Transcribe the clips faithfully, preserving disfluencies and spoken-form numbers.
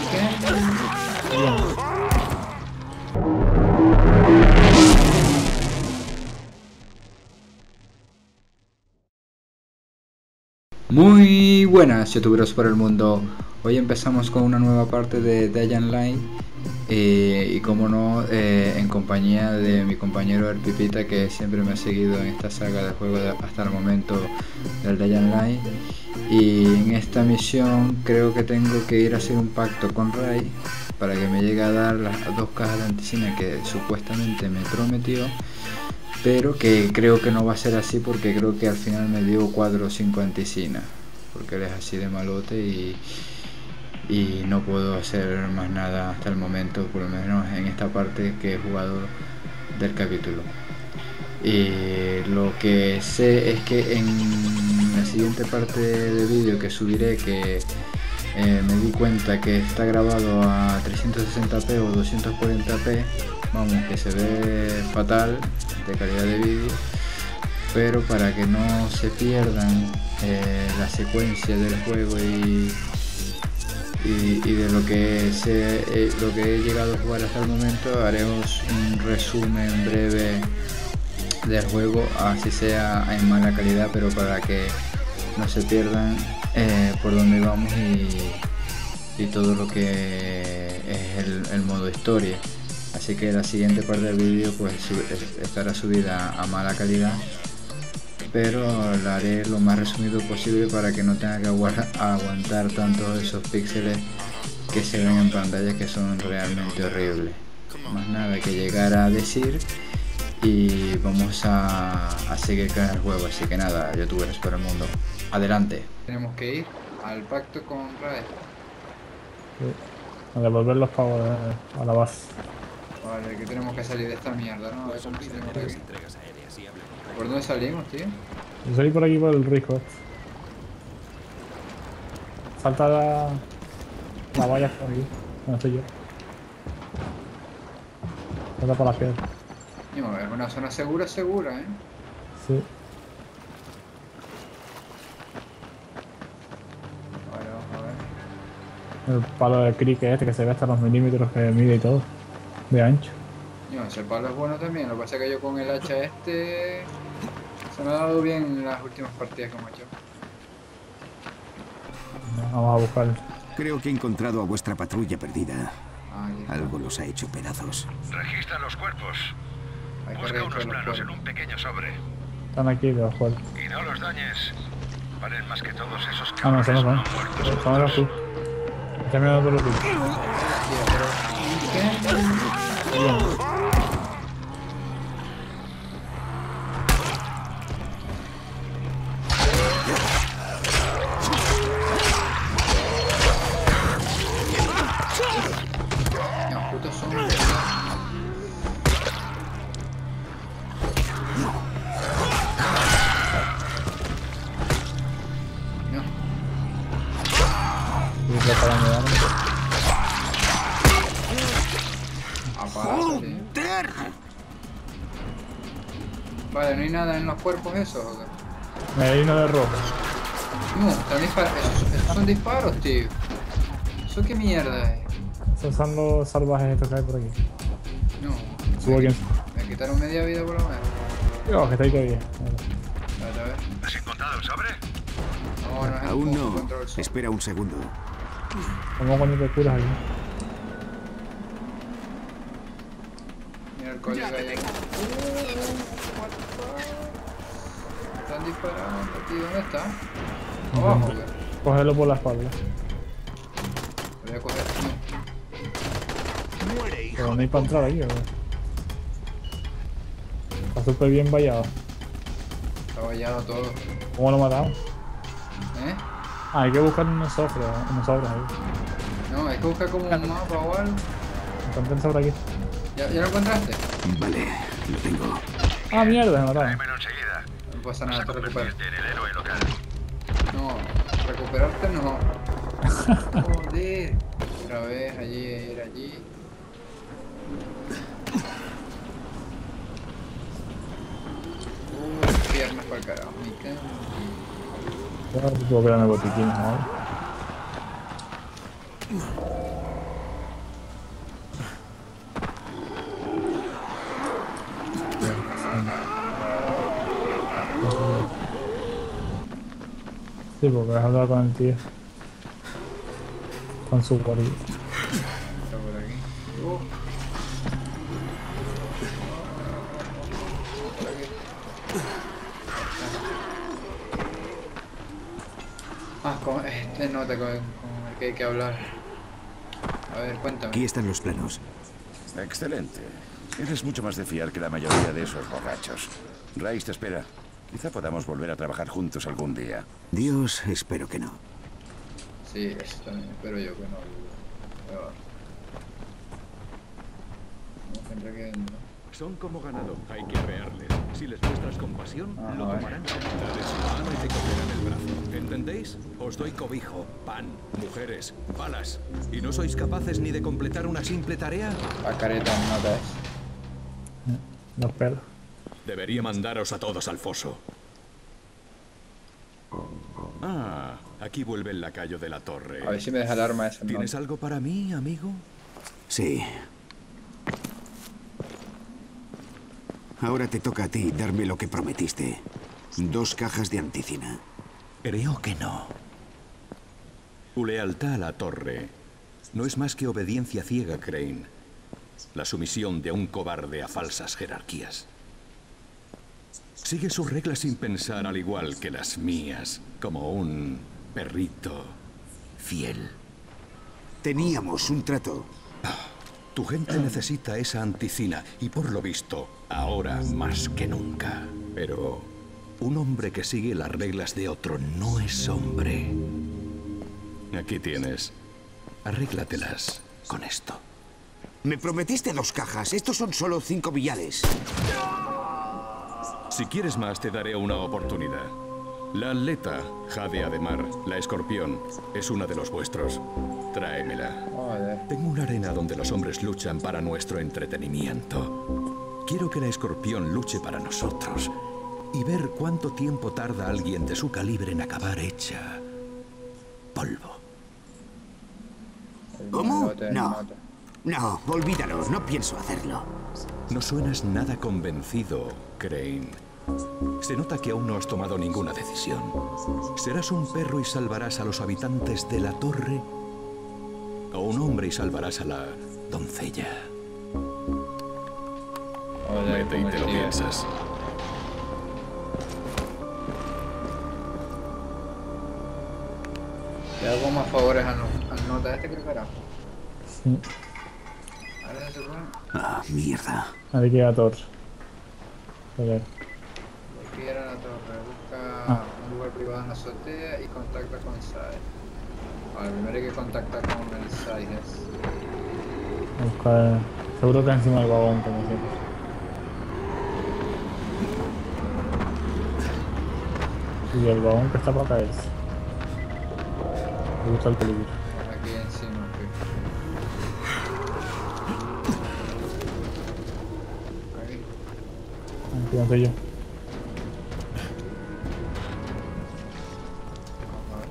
Muy buenas youtuberos por el mundo. Hoy empezamos con una nueva parte de Dying Light eh, y como no eh, en compañía de mi compañero el Pipita, que siempre me ha seguido en esta saga de juego de, hasta el momento del Dying Light. Y en esta misión creo que tengo que ir a hacer un pacto con Ray para que me llegue a dar las dos cajas de anticina que supuestamente me prometió, pero que creo que no va a ser así, porque creo que al final me dio cuatro o cinco anticinas, porque él es así de malote y, y no puedo hacer más nada hasta el momento, por lo menos en esta parte que he jugado del capítulo. Y lo que sé es que en la siguiente parte del vídeo que subiré, que eh, me di cuenta que está grabado a trescientos sesenta p o doscientos cuarenta p, vamos, que se ve fatal de calidad de vídeo, pero para que no se pierdan eh, la secuencia del juego y, y, y de lo que, se, eh, lo que he llegado a jugar hasta el momento, haremos un resumen breve del juego, así sea en mala calidad, pero para que no se pierdan eh, por dónde vamos y, y todo lo que es el, el modo historia. Así que la siguiente parte del vídeo pues estará subida a mala calidad, pero la haré lo más resumido posible para que no tenga que aguantar tantos esos píxeles que se ven en pantalla, que son realmente horribles. Más nada que llegar a decir y vamos a, a seguir con el juego. Así que nada, youtubers por el mundo, adelante. Tenemos que ir al pacto con Ray. Sí. A devolver los pavos a la base. Vale, que tenemos que salir de esta mierda, ¿no? A ver cómo salimos de aquí. ¿Por dónde salimos, tío? Yo salí por aquí por el risco. Salta la, la valla por aquí. No estoy yo. Salta por las piedras. No, es una zona segura, segura, ¿eh? Sí. Vale, vamos a ver. El palo de cricket este que se ve hasta los milímetros que mide y todo. De ancho. No, ese palo es bueno también. Lo que pasa es que yo con el hacha este se me ha dado bien en las últimas partidas que hemos hecho. Vamos a buscar. Creo que he encontrado a vuestra patrulla perdida. Ahí Algo los ha hecho pedazos. Registra los cuerpos. Hay que Busca unos registrar los planos en cuerpos. un pequeño sobre. Están aquí debajo. Y no los dañes. Valen más que todos esos Ah, no, cabrones eso no son. no muertos. Son los tú. Está mirando por los tú. No, putos son. No. Y preparando ya. Apárate. Vale, no hay nada en los cuerpos esos, ¿o qué? Me hay uno de rojo. No, están disparos. Esos, esos son disparos, tío. ¿Eso qué mierda es? Esos son los salvajes estos que hay por aquí. No. Subo aquí. Me quitaron media vida por lo menos. Dios, que está ahí todavía. Vale, a ver. ¿Has encontrado el sobre? No, no es el Aún punto no. contra el sol. Espera un segundo. ¿Cómo cuando te curas aquí? Mira el código ahí. Están disparando, tío. ¿Dónde está? Abajo, güey. Cógelo por la espalda. Voy a coger. Pero no hay para entrar ahí, ¿o qué? Está súper bien vallado. Está vallado todo. ¿Cómo lo matamos? ¿Eh? Ah, hay que buscar unos sobres, unos sobres ahí. No, hay que buscar como un mapa o algo. Encontré el sobre aquí. ¿Ya, ¿Ya lo encontraste? Vale, lo tengo. Ah, mierda, me mataron. Tráemelo enseguida. No pasa Vas nada, a te recuperas. convertirte en el héroe local. No, recuperarte no. Joder. Otra vez, allí, ir allí. Uh, piernas para el carajo. Me cago. Yo no puedo quedarme botiquines, ¿no? Sí, porque has hablado con el tío. Con su guardia. Está por aquí. Uh. Por aquí. Ah, con este nota con, con el que hay que hablar. A ver, cuéntame. Aquí están los planos. Excelente. Eres mucho más de fiar que la mayoría de esos borrachos. Rice te espera. Quizá podamos volver a trabajar juntos algún día. Dios, espero que no. Sí, eso también, espero yo que no. Pero... Como siempre que... Son como ganado, hay que arrearles. Si les muestras compasión, Ah, lo vale. tomarán como de su mano y te cogerán el brazo. ¿Entendéis? Os doy cobijo, pan, mujeres, balas. ¿Y no sois capaces ni de completar una simple tarea? La careta en notas. Los pelos. Debería mandaros a todos al foso. Ah, aquí vuelve el lacayo de la torre. A ver si me deja el arma esa. ¿Tienes nota. algo para mí, amigo? Sí. Ahora te toca a ti darme lo que prometiste. Dos cajas de anticina. Creo que no. Tu lealtad a la torre no es más que obediencia ciega, Crane. La sumisión de un cobarde a falsas jerarquías. Sigue sus reglas sin pensar, al igual que las mías, como un perrito fiel. Teníamos un trato. Tu gente necesita esa anticina y, por lo visto, ahora más que nunca. Pero un hombre que sigue las reglas de otro no es hombre. Aquí tienes. Arréglatelas con esto. Me prometiste dos cajas. Estos son solo cinco viales. Si quieres más, te daré una oportunidad. La atleta, Jade Ademar, la escorpión, es una de los vuestros. Tráemela. Joder. Tengo una arena donde los hombres luchan para nuestro entretenimiento. Quiero que la escorpión luche para nosotros y ver cuánto tiempo tarda alguien de su calibre en acabar hecha polvo. El ¿Cómo? note, el No. note. No, olvídalo. No pienso hacerlo. No suenas nada convencido, Crane. Se nota que aún no has tomado ninguna decisión. ¿Serás un perro y salvarás a los habitantes de la torre? ¿O un hombre y salvarás a la doncella? Joder, Vete y como te el lo tío. piensas. Le hago más favores al, no- al nota este, creo que era. Sí. Ahora se supone. Ah, mierda. Hay que ir a torre. Joder. Aquí era la torre. Busca Ah. un lugar privado en la azotea y contacta con Sai. Vale, primero hay que contactar con el Sai. es- Buscar... Seguro que encima del vagón, como siempre. Y el vagón que está para caerse. Me gusta el peligro. Aquí encima. ok. Aquí. Aquí no soy yo. Vamos a ver.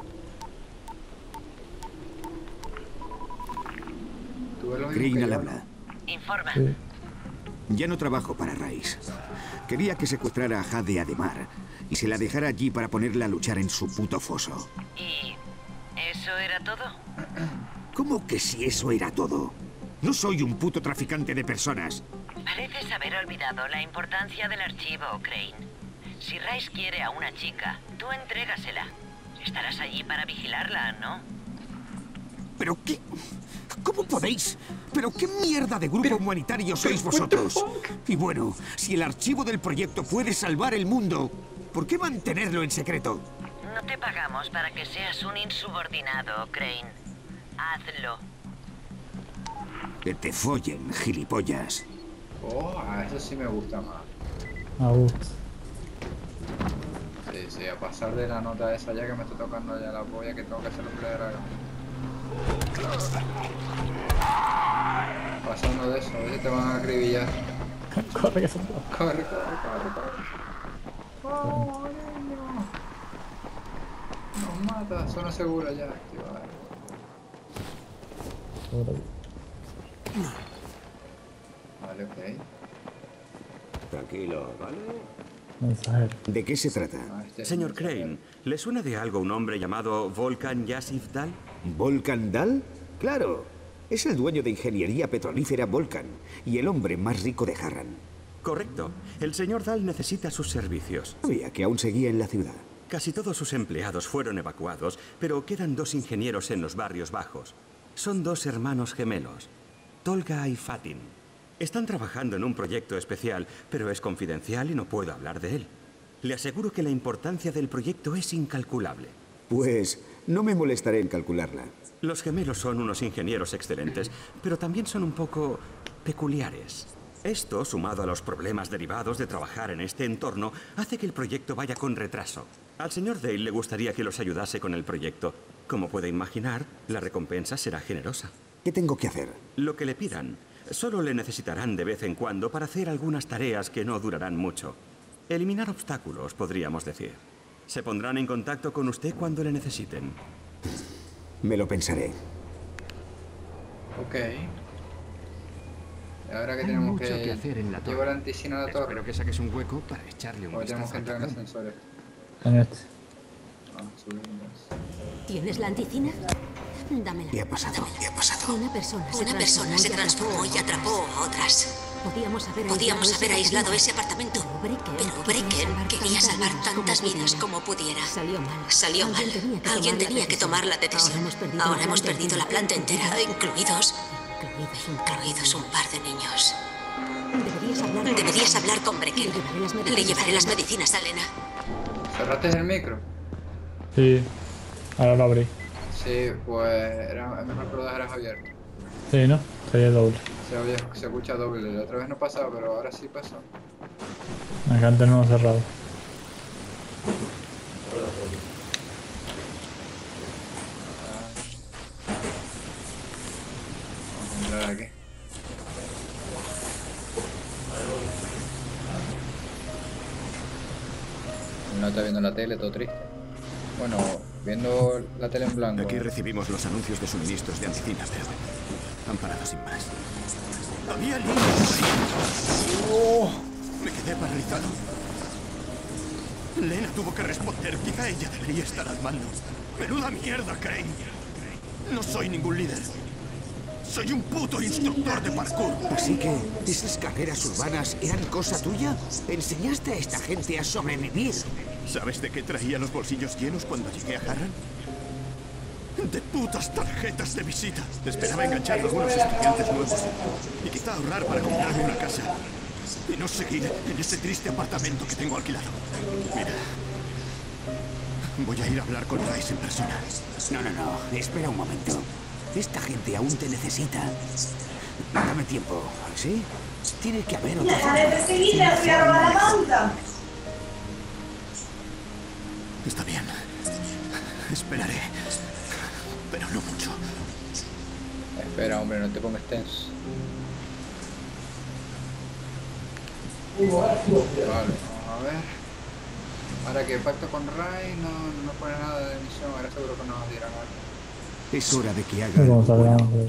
¿Tú ves lo mismo Crane que al yo? habla. Informa. Sí. Ya no trabajo para Rice. Quería que secuestrara a Jade Ademar y se la dejara allí para ponerla a luchar en su puto foso. ¿Y eso era todo? ¿Cómo que si eso era todo? No soy un puto traficante de personas. Pareces haber olvidado la importancia del archivo, Crane. Si Rice quiere a una chica, tú entrégasela. Estarás allí para vigilarla, ¿no? ¿Pero qué? ¿Cómo podéis? ¿Pero qué mierda de grupo humanitario sois vosotros? Y bueno, si el archivo del proyecto puede salvar el mundo, ¿por qué mantenerlo en secreto? No te pagamos para que seas un insubordinado, Crane. Hazlo. Que te follen, gilipollas. Oh, a eso sí me gusta más. A gusto. Sí, sí, a pasar de la nota esa ya que me está tocando ya la polla que tengo que hacer lo que le dé la gana. Pasando de eso, a veces te van a acribillar. Corre que se me Corre, corre, corre, corre. Oh, niño. Nos mata, zona segura ya activada. Seguro. Vale, ok. Tranquilo, ¿vale? Mensajero. ¿De qué se trata? Ah, este es Señor el Crane, ¿le suena de algo un hombre llamado Volkan Yasifdal? ¿Volkan Dahl? Claro. Es el dueño de ingeniería petrolífera Volkan y el hombre más rico de Harran. Correcto. El señor Dahl necesita sus servicios. Sabía que aún seguía en la ciudad. Casi todos sus empleados fueron evacuados, pero quedan dos ingenieros en los barrios bajos. Son dos hermanos gemelos, Tolga y Fatin. Están trabajando en un proyecto especial, pero es confidencial y no puedo hablar de él. Le aseguro que la importancia del proyecto es incalculable. Pues no me molestaré en calcularla. Los gemelos son unos ingenieros excelentes, pero también son un poco peculiares. Esto, sumado a los problemas derivados de trabajar en este entorno, hace que el proyecto vaya con retraso. Al señor Dale le gustaría que los ayudase con el proyecto. Como puede imaginar, la recompensa será generosa. ¿Qué tengo que hacer? Lo que le pidan. Solo le necesitarán de vez en cuando para hacer algunas tareas que no durarán mucho. Eliminar obstáculos, podríamos decir. Se pondrán en contacto con usted cuando le necesiten. Me lo pensaré. Ok. Ahora que Hay tenemos mucho que, que hacer en la torre. llevar anticina a la torre. Espero que saques un hueco para echarle un O tenemos vistazo que al entrar en cajón. ascensores. En este. Ah, subimos. ¿Tienes la anticina? Dámela. ¿Qué ha pasado? ¿Qué ha pasado? Una persona se Una persona se transformó y atrapó a otras. Podíamos haber Podíamos aislado haber ese aislado ese apartamento. apartamento. Pero Pero Brecken Brecken quería salvar tantas vidas como pudiera. Salió mal. Salió mal. Alguien tenía que tomar la decisión. Ahora hemos perdido la planta entera, incluidos, Incluidos un incluidos un par de niños. Deberías hablar con Deberías hablar con Brecken. Le llevaré las medicinas Le llevaré las a Elena. medicinas a Elena. ¿Cerraste el micro? Sí. Ahora lo abrí. Sí, pues era es mejor que lo dejaras abierto. Sí, ¿no? Sería doble. Se, oye, se escucha doble. La otra vez no pasaba, pero ahora sí pasó. Acá antes no lo he cerrado. Vamos a entrar aquí. No está viendo la tele, todo triste. Bueno, viendo la tele en blanco. Aquí recibimos los anuncios de suministros de anticina, pero han parado sin más. ¡Había niños ahí! ¡Oh! Me quedé paralizado. Lena tuvo que responder. Quizá ella debería estar al mando. ¡Menuda mierda, Crane! No soy ningún líder. Soy un puto instructor de parkour. Así que, ¿esas carreras urbanas eran cosa tuya? ¿Enseñaste a esta gente a sobrevivir? ¿Sabes de qué traía los bolsillos llenos cuando llegué a Harran? De putas tarjetas de visita. Esperaba enganchar a algunos estudiantes nuevos y quizá ahorrar para comprarme una casa y no seguir en ese triste apartamento que tengo alquilado. Mira, voy a ir a hablar con Rice en persona. No, no, no. Espera un momento. Esta gente aún te necesita. Dame tiempo, ¿sí? Tiene que haber otra Deja de perseguirme, voy a robar la manta. Está bien. Esperaré. Pero no mucho. Espera, hombre, no te pongas tenso. Vale, vamos a ver. Ahora que pacto con Ray no, no nos pone nada de misión, ahora seguro que nos dirán algo. Es hora de que haga Como algo bueno. salgamos.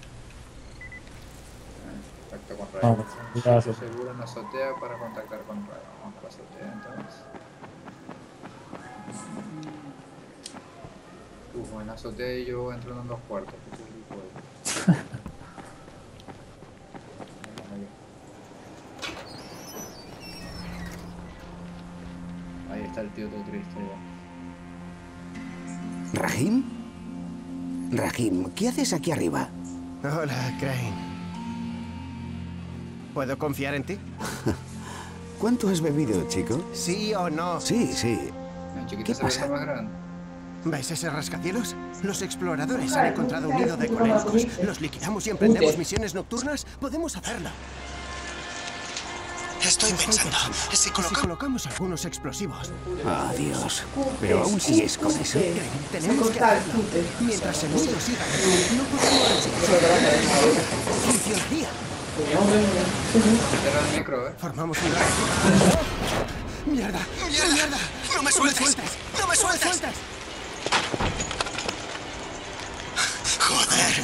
Pacto con Ray. Vamos, gracias. Seguro en la azotea para contactar con Ray. Vamos a la azotea entonces. Uf, en la azotea y yo entro en dos cuartos. Que soy el juego. Ahí está el tío todo triste ya. ¿Rahim? Rahim, ¿qué haces aquí arriba? Hola, Crane. ¿Puedo confiar en ti? ¿Cuánto has bebido, chico? ¿Sí o no? Sí, sí. La chiquita ¿Qué se ve pasa? más grande. ¿Ves ese rascacielos? Los exploradores han encontrado un nido de colélicos. ¿Los liquidamos y emprendemos misiones nocturnas? Podemos hacerlo. Estoy pensando, si Si colocamos algunos explosivos, Ah, Dios. Pero aún sigues con eso. Crane, tenemos que hacerlo. Mientras el nido siga, no podemos funcionaría. Cierra el micro, eh. Formamos un red. ¡Mierda! ¡Mierda! ¡Mierda! ¡No me sueltes! ¡No me sueltes! ¡Joder!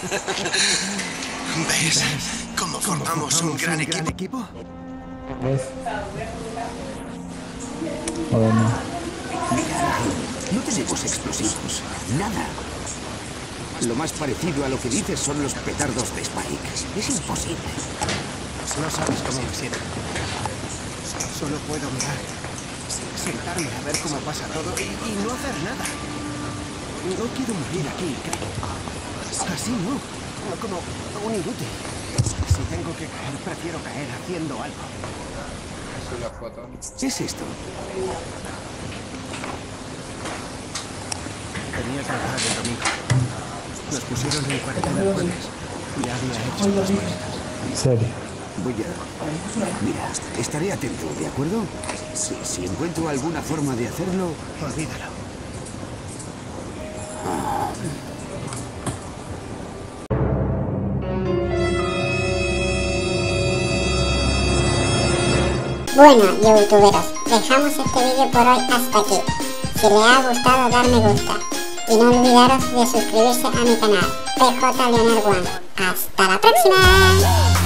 ¿Ves cómo formamos un gran equipo? ¿Ves? Joder, no. Mira, no tenemos explosivos. Nada. Lo más parecido a lo que dices son los petardos de Spike. Es imposible. No sabes cómo me siento. Solo puedo mirar, sentarme a ver cómo pasa todo y, y no hacer nada. No quiero morir aquí, creo. Así no, no como un inútil. Si tengo que caer, prefiero caer haciendo algo. Eso es la foto. ¿Qué es esto? Tenía que trabajar el domingo. Nos pusieron en cuarentena el jueves. Ya había hecho las maletas. ¿En serio? Voy a... Mira, estaré atento, ¿de acuerdo? Si, si encuentro alguna forma de hacerlo... Olvídalo. Ah. Bueno, youtuberos, dejamos este vídeo por hoy hasta aquí. Si les ha gustado, dar me gusta. Y no olvidaros de suscribirse a mi canal, P J Lionel One. ¡Hasta la próxima!